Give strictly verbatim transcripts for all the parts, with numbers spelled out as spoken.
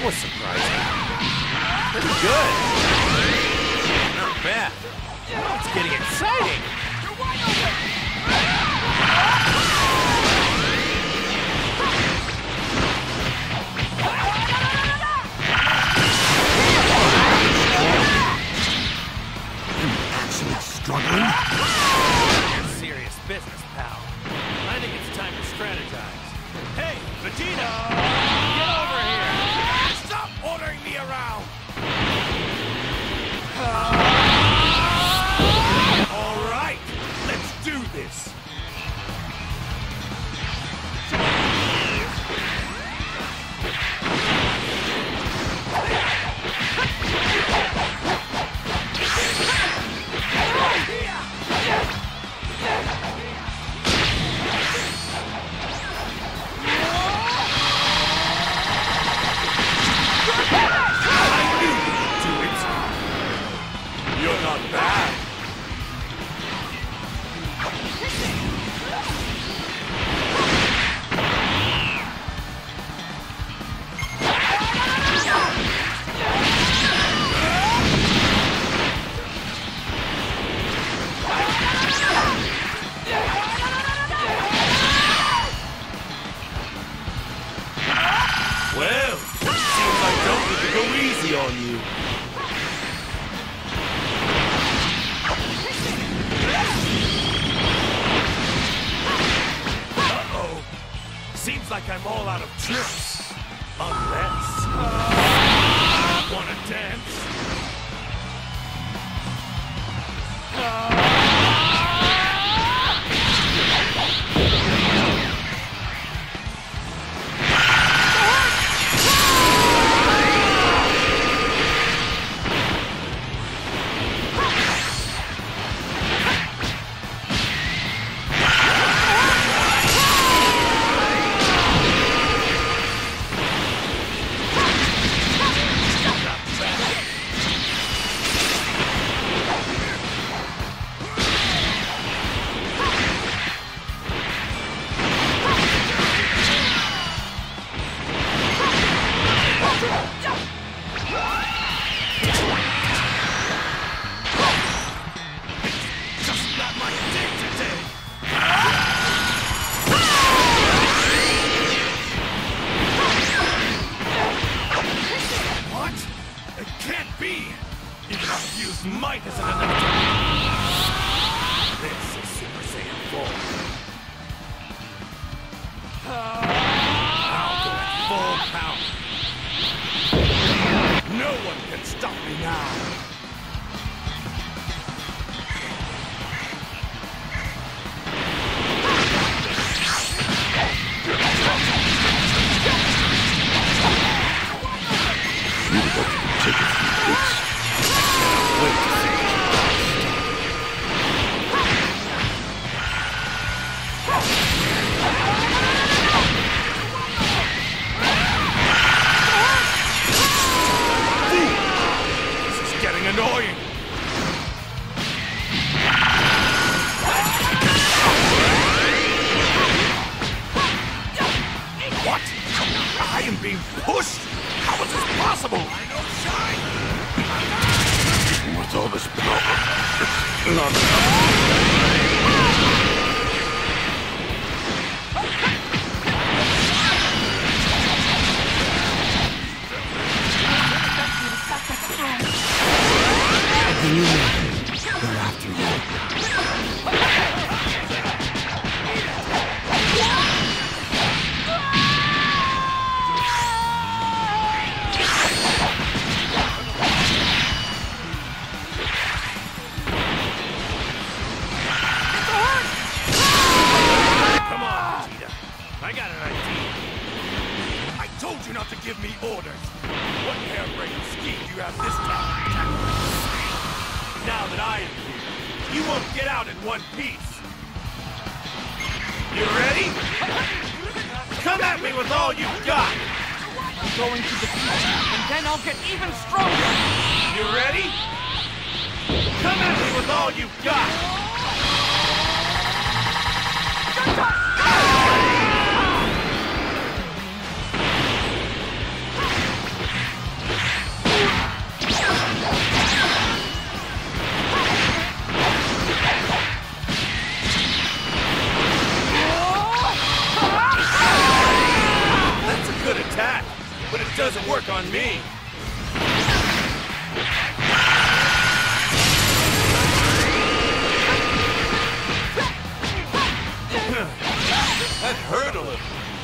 That was surprising. Pretty good. Not bad. Now it's getting exciting. You're wide open! Actually struggling? You're serious business, pal. I think it's time to strategize. Hey, Vegeta! Get over here! Stop ordering me around! All right, let's do this. You're not bad. Well, seems I don't need to go easy on you. Uh-oh. Seems like I'm all out of tricks. Unless... Uh, wanna dance? Uh, might isn't enough to me. This is Super Saiyan four. I'll go at full power. No one can stop me now. Take a few hits. Wait to see. This is getting annoying. What? I am being pushed? How is this possible? I know shine. With all this power, it's not enough. The new methods, they're after you. I got an idea. I told you not to give me orders. What harebrained scheme do you have this time? Now that I am here, you won't get out in one piece. You ready? Come at me with all you've got. I'm going to defeat you, and then I'll get even stronger. You ready? Come at me with all you've got. attack, but it doesn't work on me. That hurt a little.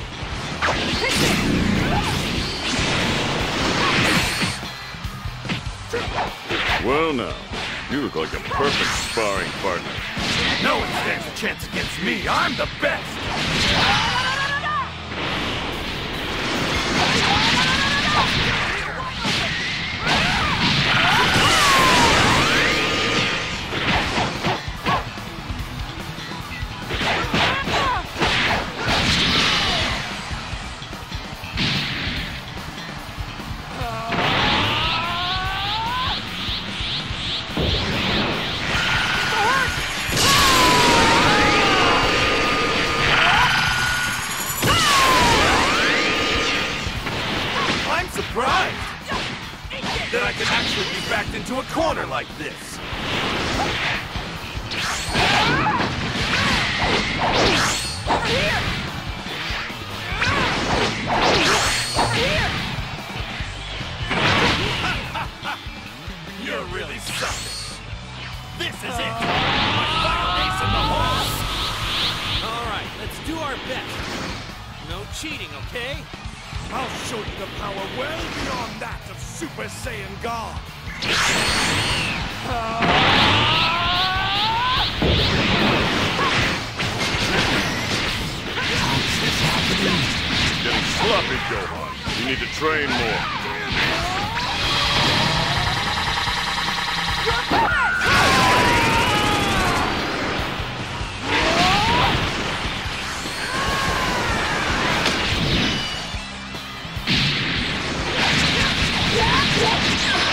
Well now, you look like a perfect sparring partner. No one stands a chance against me. I'm the best. Surprised that I can actually be backed into a corner like this. You're really something. This is it. My final ace in the hole. All right, let's do our best. No cheating, okay? I'll show you the power well beyond that of Super Saiyan God. Getting sloppy, Gohan. You need to train more. Yeah!